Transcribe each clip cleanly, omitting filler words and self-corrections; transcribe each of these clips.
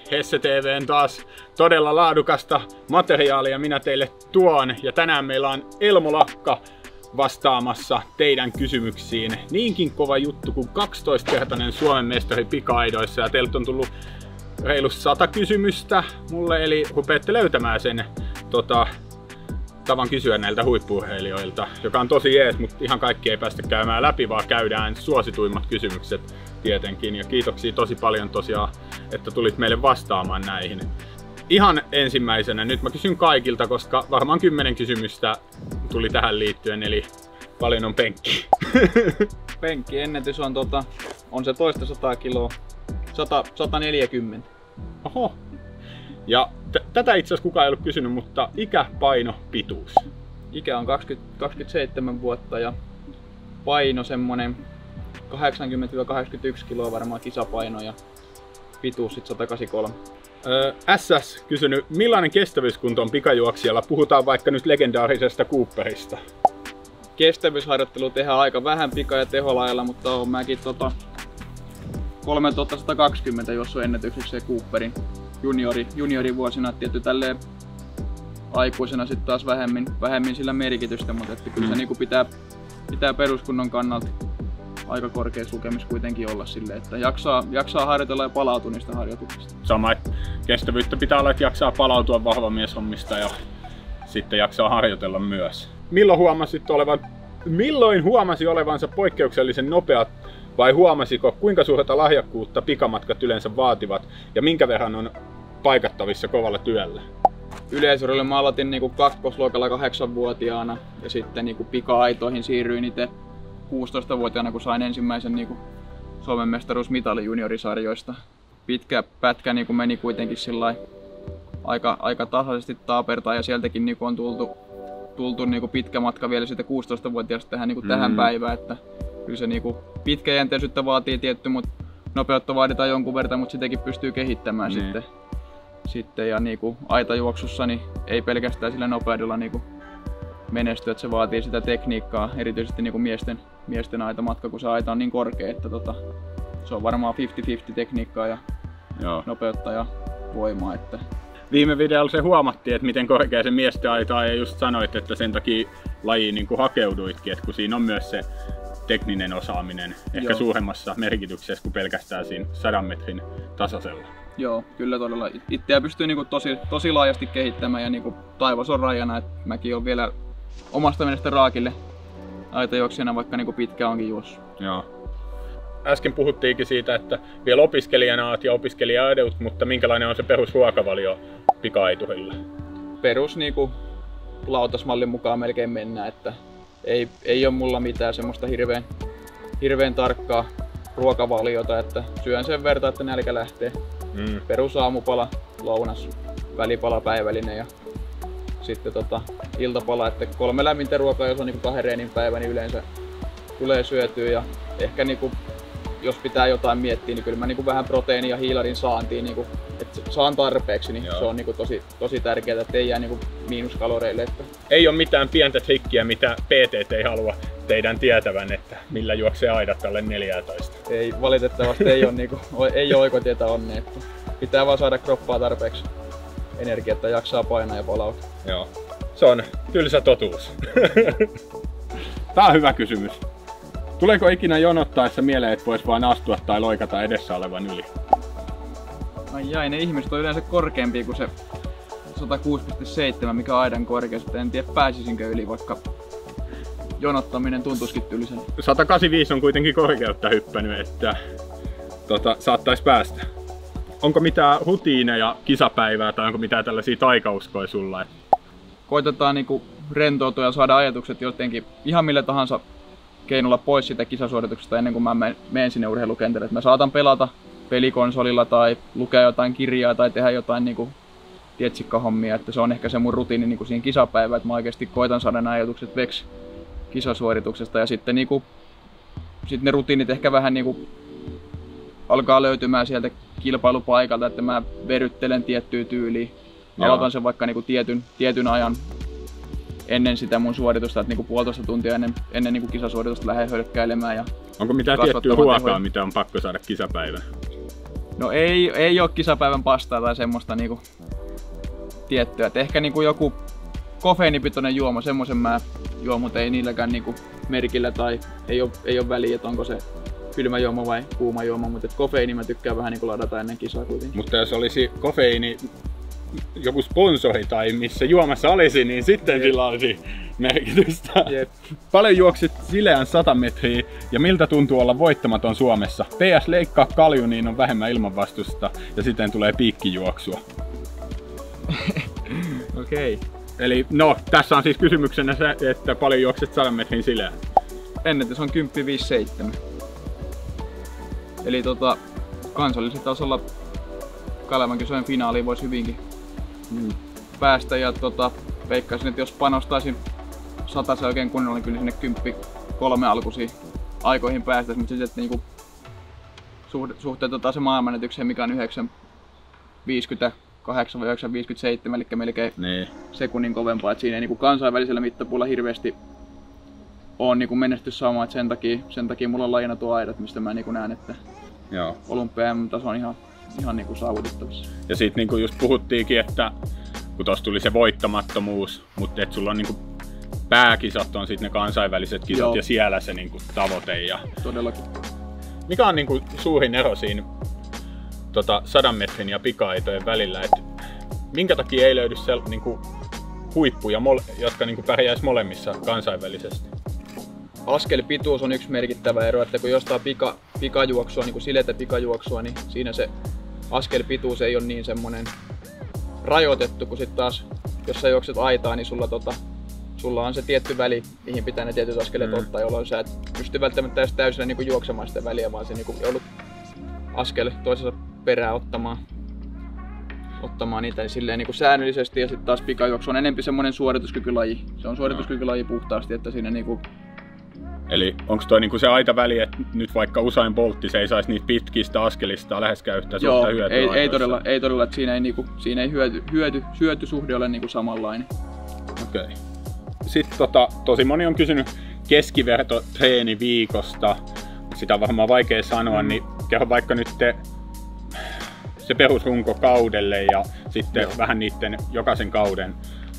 Hesse TV:n taas todella laadukasta materiaalia minä teille tuon. Ja tänään meillä on Elmo Lakka vastaamassa teidän kysymyksiin. Niinkin kova juttu kuin 12-kertainen Suomen mestari pika-aidoissa. Ja teiltä on tullut reilu 100 kysymystä mulle, eli rupeatte löytämään sen tavan kysyä näiltä huippu-urheilijoilta, joka on tosi jees, mutta ihan kaikki ei päästä käymään läpi, vaan käydään suosituimmat kysymykset tietenkin. Ja kiitoksia tosi paljon tosiaan, että tulit meille vastaamaan näihin. Ihan ensimmäisenä, nyt mä kysyn kaikilta, koska varmaan 10 kysymystä tuli tähän liittyen, eli paljon on penkki. Penkkiennätys on se toista 100 kiloa, 140. Oho. Ja tätä itse asiassa kukaan ei ollut kysynyt, mutta ikä, paino, pituus. Ikä on 27 vuotta ja paino semmonen 80-81 kiloa varmaan kisapaino ja pituus sit 183. SS kysynyt, millainen kestävyyskunto on pikajuoksijalla? Puhutaan vaikka nyt legendaarisesta Cooperista. Kestävyysharjoittelu tehdään aika vähän pika- ja teholailla, mutta on mäkin 3120 juossut ennätykseksi Cooperin juniorivuosina, tietty tälleen aikuisena sitten taas vähemmin sillä merkitystä, mutta että kyllä se niinku pitää peruskunnon kannalta aika korkeassa lukemissa kuitenkin olla silleen, että jaksaa harjoitella ja palautua niistä harjoituksista. Sama, että kestävyyttä pitää olla, että jaksaa palautua vahvamieshommista ja sitten jaksaa harjoitella myös. Milloin huomasi olevansa poikkeuksellisen nopea vai huomasiko, kuinka suurta lahjakkuutta pikamatkat yleensä vaativat ja minkä verran on paikattavissa kovalla työllä? Yleisurheilulla mä aloitin niinku kakkosluokalla 8-vuotiaana ja sitten niinku pika-aitoihin siirryin itse 16-vuotiaana, kun sain ensimmäisen niinku Suomen mestaruusmitalin juniorisarjoista. Pitkä pätkä niinku meni kuitenkin sillai aika tasaisesti taapertaan ja sieltäkin niinku on tultu niinku pitkä matka vielä siitä 16-vuotiaasta tähän, niinku tähän päivään. Että kyllä se niinku pitkäjänteisyyttä vaatii tietty, mutta nopeutta vaaditaan jonkun verran, mutta sitäkin pystyy kehittämään sitten. Ja niinku aitajuoksussa niin ei pelkästään sillä nopeudella niinku menesty, että se vaatii sitä tekniikkaa, erityisesti niinku miesten aitamatka, kun se aita on niin korkea, että se on varmaan 50-50 tekniikkaa ja nopeutta ja voimaa. Että viime videolla se huomattiin, että miten korkea se miesten aita on, ja just sanoit, että sen takia lajiin niin hakeuduitkin, että kun siinä on myös se tekninen osaaminen ehkä suuremmassa merkityksessä kuin pelkästään siinä 100 metrin tasaisella. Joo, kyllä todella. Itseä pystyy niinku tosi laajasti kehittämään ja niinku taivas on rajana, että mäkin olen vielä omasta mielestä raakille aitajuoksijana, vaikka niinku pitkä onkin juossut. Joo. Äsken puhuttiinkin siitä, että vielä opiskelijana olet ja opiskelija-adut, mutta minkälainen on se perusruokavalio pika-aiturilla? Perus niinku lautasmallin mukaan melkein mennään, että ei ole mulla mitään semmoista hirveän tarkkaa ruokavaliota, että syön sen verran, että nälkä lähtee. Perus aamupala, lounas, välipala, päivällinen ja sitten iltapala, että 3 lämmintä ruokaa, jos on niinku 2 reenin päivä, niin yleensä tulee syötyä ja ehkä niinku, jos pitää jotain miettiä, niin kyllä mä niinku vähän proteiini ja hiilarin saantiin, niinku, että saan tarpeeksi, niin se on niinku tosi tärkeää, että ei jää niinku miinuskaloreille. Että ei ole mitään pientä trikkiä, mitä PT ei halua teidän tietävän, että millä juoksee aidat tälle 14. Ei, valitettavasti ei ole oikotietä onnea, että pitää vaan saada kroppaa tarpeeksi energiaa, että jaksaa painaa ja palautua. Joo, se on tylsä totuus. Tää on hyvä kysymys. Tuleeko ikinä jonottaessa mieleen, että vois vaan astua tai loikata edessä olevan yli? Ai ne ihmiset on yleensä korkeampia kuin se 106,7, mikä on aidan korkeus, että en tiedä pääsisinkö yli, vaikka jonottaminen tuntuisikin tylsän. 185 on kuitenkin korkeutta hyppänyt, että saattais päästä. Onko mitään rutiineja kisapäivää tai onko mitään tällaisia taikauskoja sulla? Koitetaan niinku rentoutua ja saada ajatukset jotenkin ihan millä tahansa keinolla pois siitä kisasuorituksesta ennen kuin mä menen sinne urheilukentälle. Mä saatan pelata pelikonsolilla tai lukea jotain kirjaa tai tehdä jotain niinku tietsikkahommia, että se on ehkä se mun rutiini niinku siinä kisapäivään, että mä oikeesti koitan saada nämä ajatukset veksi kisasuorituksesta ja sitten niinku, ne rutiinit ehkä vähän niinku alkaa löytymään sieltä kilpailupaikalta, että mä veryttelen tiettyä tyyliä. Aloitan sen vaikka niinku tietyn ajan ennen sitä mun suoritusta, että niinku 1,5 tuntia ennen niinku kisasuoritusta lähden hölkkäilemään. Ja onko mitään tiettyä ruokaa, mitä on pakko saada kisapäivänä? No ei oo kisapäivän pastaa tai semmoista niinku tiettyä. Et ehkä niinku joku kofeiinipitoinen juoma, semmosen mä juon, mutta ei niilläkään niinku merkillä tai ei oo väliä, että onko se kylmä juoma vai kuuma juoma, mutta kofeiini mä tykkään vähän niinku ladata ennen kisaa kuitenkin. Mutta jos olisi kofeiini joku sponsori tai missä juomassa olisi, niin sitten sillä olisi merkitystä. Jep. Paljon juoksit sileän 100 metriä ja miltä tuntuu olla voittamaton Suomessa? PS leikkaa kalju, niin on vähemmän ilmanvastusta ja sitten tulee piikkijuoksua. Okei. Eli no, tässä on siis kysymyksenä se, että paljon juokset 100 metrin sileän. Ennätys on 10.57. Eli kansallisella tasolla Kalevan kisojen finaaliin voisi hyvinkin päästä ja veikkaisin, että jos panostaisin 100 oikein kunnolla, niin kyllä sinne 10.3 alkuisiin aikoihin päästäisiin, mutta sitten niinku suhteen se maailmanennätykseen, mikä on 9.58 vai 9.57, eli melkein sekunnin kovempaa, että siinä ei niinku kansainvälisellä mittapuulla hirveästi on niinku menestyssaumaa, että sen takia mulla on lajina tuo aidat, mistä mä niinku näen, että Olympia-taso on ihan niinku saavutettavissa. Ja sit niinku just puhuttiinkin, että kun tossa tuli se voittamattomuus, mutta et sulla on niinku pääkisat on sit ne kansainväliset kisat ja siellä se niinku tavoite. Ja todellakin. Mikä on niinku suurin ero siinä 100 metrin ja pika-aitojen välillä, että minkä takia ei löydy niinku huippuja, jotka niinku pärjäis molemmissa kansainvälisesti? Askelpituus on yksi merkittävä ero, että kun jostain pikajuoksua, niin kuin siletä pikajuoksua, niin siinä se askelpituus ei ole niin semmonen rajoitettu, kun sitten taas jos sä juokset aitaa, niin sulla on se tietty väli, mihin pitää ne tietyt askeleet ottaa, jolloin sä et pysty välttämättä edes täysillä niin kuin juoksemaan sitä väliä, vaan se niin kuin joudut askel toisensa perään ottamaan niitä niin silleen niin kuin säännöllisesti, ja sitten taas pikajuoksu on enemmän semmoinen suorituskykylaji. Se on suorituskykylaji puhtaasti, että siinä niinku. Eli onko toi niinku se aita väli, että nyt vaikka Usain Boltti se ei saisi niitä pitkistä askelista läheskään yhtä suurta hyötyä? Ei todella, että siinä ei hyötysuhde ole niinku samanlainen. Okei. Sitten tosi moni on kysynyt keskivertotreeniviikosta. Sitä on varmaan vaikea sanoa, niin kerro vaikka nyt se perusrunko kaudelle ja sitten vähän niiden jokaisen kauden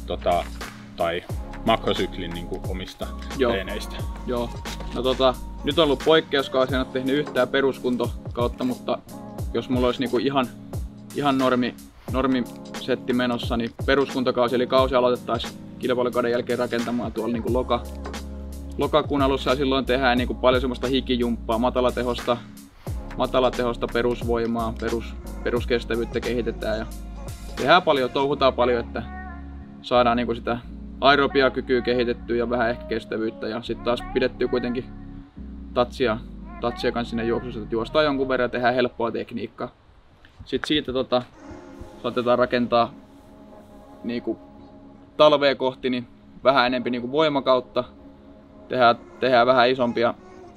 tai makrosyklin niin kuin omista treeneistä. Joo. No nyt on ollut poikkeuskausi, en ole tehnyt yhtään peruskuntokautta, mutta jos mulla olisi niinku ihan normisetti menossa, niin peruskuntokausi eli kausi aloitettaisiin kilpailukauden jälkeen rakentamaan tuolla niinku lokakuun alussa, ja silloin tehdään niinku paljon semmoista hikijumppaa, matalatehosta perusvoimaa, peruskestävyyttä kehitetään ja tehdään paljon, touhutaan paljon, että saadaan niinku sitä aerobiakykyä kehitettyä ja vähän ehkä kestävyyttä, ja sitten taas pidettyä kuitenkin tatsia kanssa sinne juoksussa, että juostaan jonkun verran ja tehdään helppoa tekniikkaa. Sitten siitä saatetaan rakentaa niinku talvea kohti niin vähän enemmän niinku voimakautta, tehdään vähän isompia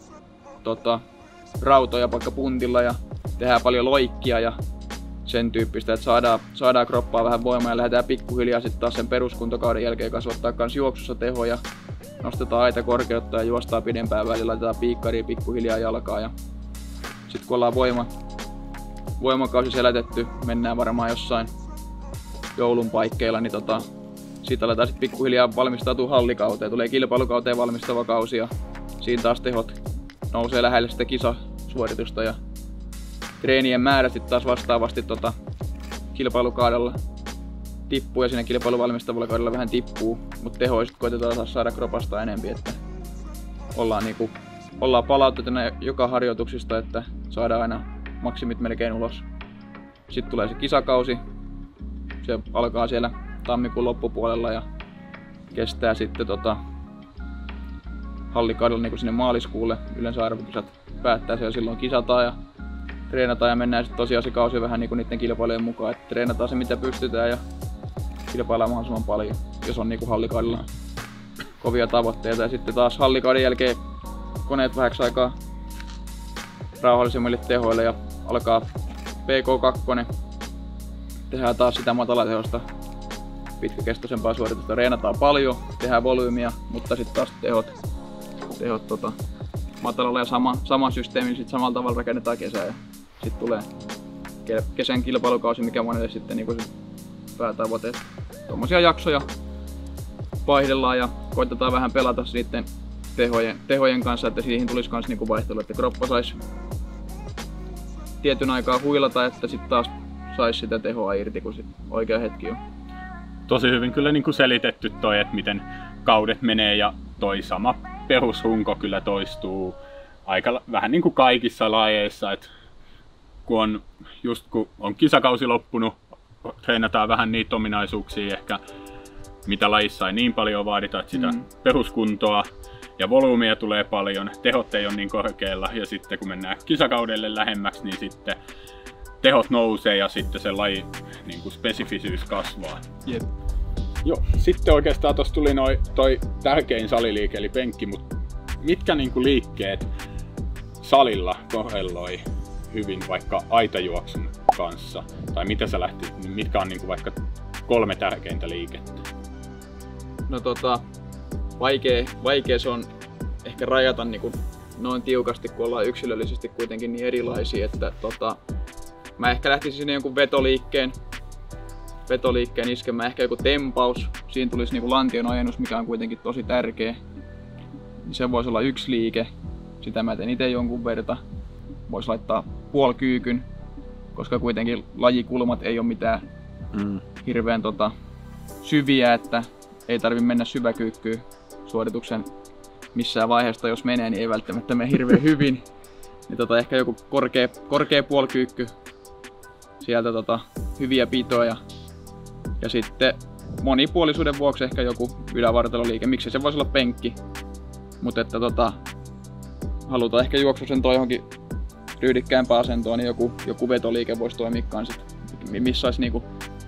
rautoja vaikka puntilla ja tehdään paljon loikkia ja sen tyyppistä, että saadaan kroppaa vähän voimaa ja lähdetään pikkuhiljaa sitten taas sen peruskuntokauden jälkeen kasvattaa kans juoksussa tehoja, nostetaan aita korkeutta ja juostaa pidempään välillä, laitetaan piikkaria pikkuhiljaa jalkaa ja sitten kun ollaan voimakausi selätetty, mennään varmaan jossain joulun paikkeilla, niin siitä aletaan sitten pikkuhiljaa valmistautua hallikauteen, tulee kilpailukauteen valmistava kausi ja siinä taas tehot nousee lähelle sitä kisasuoritusta ja treenien määrä sitten taas vastaavasti kilpailukaudella tippuu ja siinä kilpailuvalmistavalla kaudella vähän tippuu, mutta tehoiset koitetaan taas saada kropasta enemmän, että ollaan palautettuna joka harjoituksista, että saadaan aina maksimit melkein ulos. Sitten tulee se kisakausi, se alkaa siellä tammikuun loppupuolella ja kestää sitten hallikaudella niin sinne maaliskuulle. Yleensä arvokisat päättää siellä, silloin kisataan ja treenataan ja mennään sitten tosiaan se kausi vähän niin kuin niiden kilpailujen mukaan, että treenataan se mitä pystytään ja kilpaillaan mahdollisimman paljon, jos on niin kuin hallikaudella kovia tavoitteita. Ja sitten taas hallikauden jälkeen koneet vähäksi aikaa rauhallisemmille tehoille ja alkaa PK2. Tehdään taas sitä matalatehosta pitkäkestoisempaa suoritusta, reenataan paljon, tehdään volyymia, mutta sitten taas tehot matalalla ja sama systeemi, sitten samalla tavalla rakennetaan kesää ja sitten kesän kilpailukausi, mikä monelle sitten niinku se päätavoite. Tuommoisia jaksoja vaihdellaan ja koitetaan vähän pelata niiden tehojen kanssa, että siihen tulisi kans niinku vaihtelu, että kroppa saisi tietyn aikaa huilata, että sitten taas saisi sitä tehoa irti, kun sit oikea hetki on. Tosi hyvin kyllä niin kuin selitetty toi, että miten kaudet menee ja toi sama perusrunko kyllä toistuu aika vähän niin kuin kaikissa lajeissa, että kun on kisakausi loppunut, treenataan vähän niitä ominaisuuksia ehkä mitä lajissa ei niin paljon vaadita, että sitä peruskuntoa ja volyymia tulee paljon, tehot ei ole niin korkealla ja sitten kun mennään kisakaudelle lähemmäksi, niin sitten tehot nousee ja sitten se laji niin kuin spesifisyys kasvaa. Jep. Joo, sitten oikeastaan tuossa tuli toi tärkein saliliike eli penkki, mutta mitkä niin kuin liikkeet salilla korreloi hyvin vaikka aitajuoksun kanssa? Tai mitä sä lähtit, niin mitkä on niin kuin vaikka 3 tärkeintä liikettä? No vaikea se on ehkä rajata niin kuin noin tiukasti, kun ollaan yksilöllisesti kuitenkin niin erilaisia, että mä ehkä lähtisin sinne jonkun vetoliikkeen iskemään, ehkä joku tempaus, siinä tulisi niin kuin lantion ojennus, mikä on kuitenkin tosi tärkeä. Se voisi olla yksi liike, sitä mä teen itse jonkun verta. Voisi laittaa puolikyykyn, koska kuitenkin lajikulmat ei ole mitään hirveän syviä, että ei tarvi mennä syväkyykkyyn suorituksen missään vaiheessa, jos menee, niin ei välttämättä mene hirveän hyvin. Niin ehkä joku korkea puolikyykky, sieltä hyviä pitoja. Ja sitten monipuolisuuden vuoksi ehkä joku ylävartaloliike, miksi se voisi olla penkki. Mutta että halutaan ehkä juoksusentoa johonkin ryhdikkäämpään asentoon, niin joku vetoliike voisi toimia kanssa, missä olisi niinku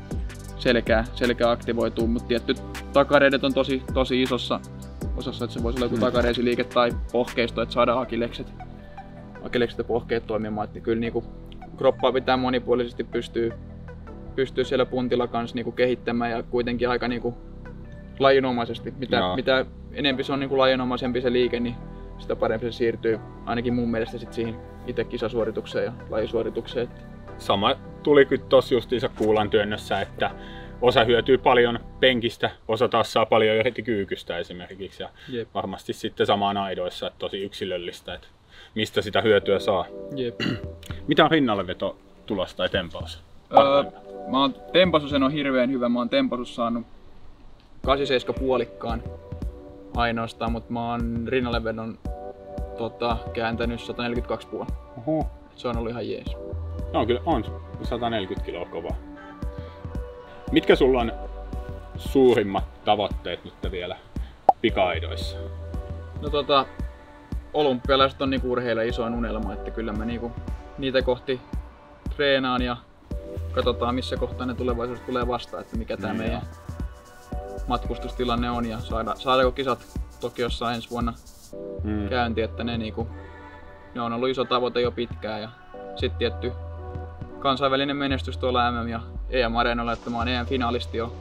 selkeä aktivoituu, mutta tietty takareidet on tosi isossa osassa, että se voisi olla joku takareisiliike tai pohkeisto, että saadaan akilekset ja pohkeet toimimaan, että kyllä niinku kroppaa pitää monipuolisesti pystyy siellä puntilla kanssa niinku kehittämään ja kuitenkin aika niinku lajinomaisesti. Mitä enemmän se on niinku lajinomaisempi se liike, niin sitä parempi se siirtyy ainakin mun mielestä sit siihen itse kisasuoritukseen ja lajisuoritukseen. Sama tuli kyllä tossa justiinsa kuulantyönnössä, että osa hyötyy paljon penkistä, osa taas saa paljon irti kyykystä esimerkiksi. Ja varmasti sitten samaan aidoissa, että tosi yksilöllistä, että mistä sitä hyötyä saa. Jep. Mitä on rinnalleveto tulos tai tempaus? Tempasus en ole hirveän hyvä, mä oon tempasus saanut 87 puolikkaan ainoastaan, mutta mä oon rinnallevedon kääntänyt 142,5. Oho. Se on ollut ihan jees. No kyllä on 140 kiloa kova. Mitkä sulla on suurimmat tavoitteet nyt vielä pika-aidoissa? No olympialaiset on niinku urheilijan isoin unelma, että kyllä mä niinku niitä kohti treenaan ja katsotaan missä kohtaa ne tulevaisuudessa tulee vastaan, että mikä tää meidän matkustustilanne on ja saadaanko kisat Tokiossa ensi vuonna käyntiin, että ne on ollut iso tavoite jo pitkään ja sitten tietty kansainvälinen menestys tuolla MM ja EM-areenoilla, että mä oon EM-finalisti jo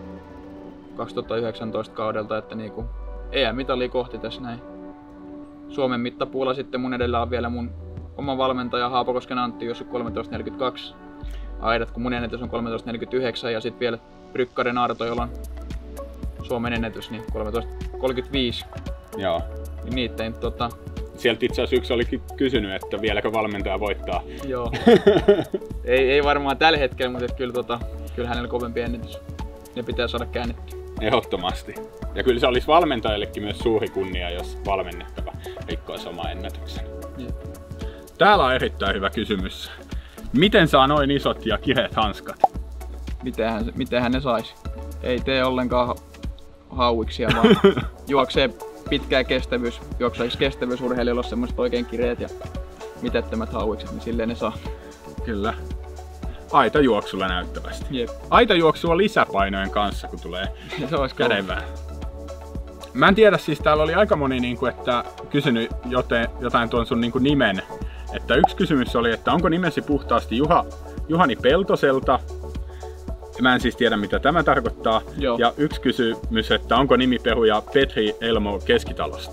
2019 kaudelta, että EM-mitali kohti tässä näin. Suomen mittapuulla sitten mun edellä on vielä mun oma valmentaja Haapakosken Antti juossut 13.42 aidat, kun mun ennätys on 13.49 ja sitten vielä Brykkaren Arto, jolla on Suomen ennätys, niin 13.35. Joo. Niin niitten Sieltä itse asiassa yksi olikin kysynyt, että vieläkö valmentaja voittaa. Joo. ei varmaan tällä hetkellä, mutta kyllä hänellä kovempi ennätys. Ne pitää saada käännettyä. Ehdottomasti. Ja kyllä se olisi valmentajallekin myös suuri kunnia, jos valmennettava rikkoisi oma ennätyksen. Jep. Täällä on erittäin hyvä kysymys. Miten saa noin isot ja kireät hanskat? Mitenhän ne saisi? Ei tee ollenkaan hauiksia, vaan juoksee pitkää kestävyys. Juoksaisi kestävyysurheilijoilla on semmoiset oikein kireet ja mitättömät hauikset, niin silleen ne saa. Kyllä. Aitajuoksulla näyttävästi. Jep. Aitajuoksua lisäpainojen kanssa, kun tulee kädenvää. Mä en tiedä, siis täällä oli aika moni, että kysynyt jotain tuon sun nimen. Että yksi kysymys oli, että onko nimesi puhtaasti Juhani Peltoselta. Mä en siis tiedä, mitä tämä tarkoittaa. Joo. Ja yksi kysymys, että onko nimi peruja Petri Elmo Keskitalosta?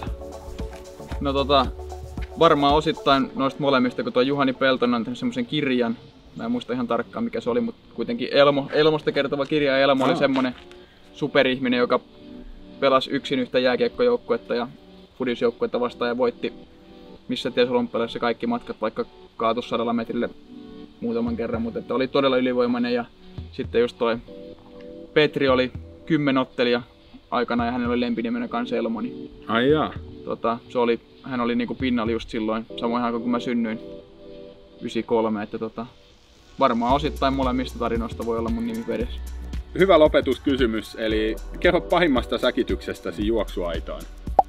No varmaan osittain noista molemmista, kun tuo Juhani Peltonen on tehnyt semmoisen kirjan Mä en muista ihan tarkkaan mikä se oli, mutta kuitenkin Elmosta kertova kirja. Elmo oli semmonen superihminen, joka pelasi yksin yhtä jääkiekkojoukkuetta ja fudisjoukkuetta vastaan ja voitti missä ties olympialaisissa kaikki matkat, vaikka kaatui 100 metrille muutaman kerran, mutta että oli todella ylivoimainen. Ja sitten just toi Petri oli 10 ottelija aikana ja hänellä oli lempinimenä kans Elmo. Niin, ai jaa. Hän oli niinku pinnalla just silloin, samoin aikaan kun mä synnyin 93, että varmaan osittain molemmista tarinoista voi olla mun nimi perässä. Hyvä lopetuskysymys, eli kerro pahimmasta säkityksestäsi juoksuaitaan.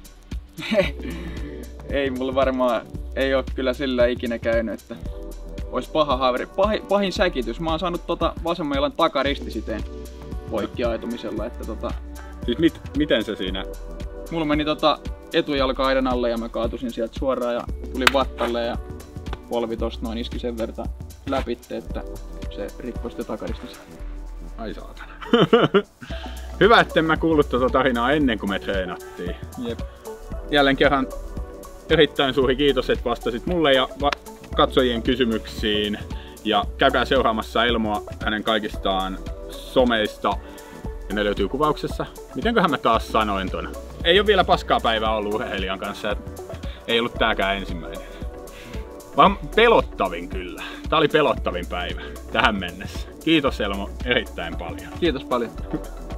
Ei mulla varmaan, ei oo kyllä sillä ikinä käynyt, että olisi paha haaveri. Pahin säkitys, mä oon saanut vasemman jalan takaristisiteen poikkiaitumisella, että Siis miten se siinä? Mulla meni etujalka aidan alle ja mä kaatusin sieltä suoraan ja tulin vattalle ja polvi tosta noin iski sen verran läpitte, että se rikkoi sitten takaristisiteen. Ai saatana. Hyvä, etten mä kuullut tuota tarinaa ennen kuin me treenattiin. Jep. Jälleen kerran erittäin suuri kiitos, että vastasit mulle ja katsojien kysymyksiin. Ja käykää seuraamassa Elmoa hänen kaikistaan someista. Ja ne löytyy kuvauksessa. Mitenköhän mä taas sanoin ton? Ei ole vielä paskaa päivää ollut urheilijan kanssa. Ei ollut tääkään ensimmäinen. Vaan pelottavin kyllä. Tää oli pelottavin päivä tähän mennessä. Kiitos Elmo erittäin paljon. Kiitos paljon.